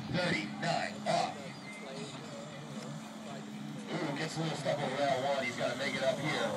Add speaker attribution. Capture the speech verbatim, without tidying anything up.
Speaker 1: thirty-nine off. Ooh, gets a little stuff over that one. He's got to make it up here.